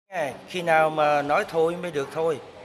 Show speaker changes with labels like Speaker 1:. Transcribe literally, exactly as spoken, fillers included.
Speaker 1: Khi nào mà nói thôi mới được thôi.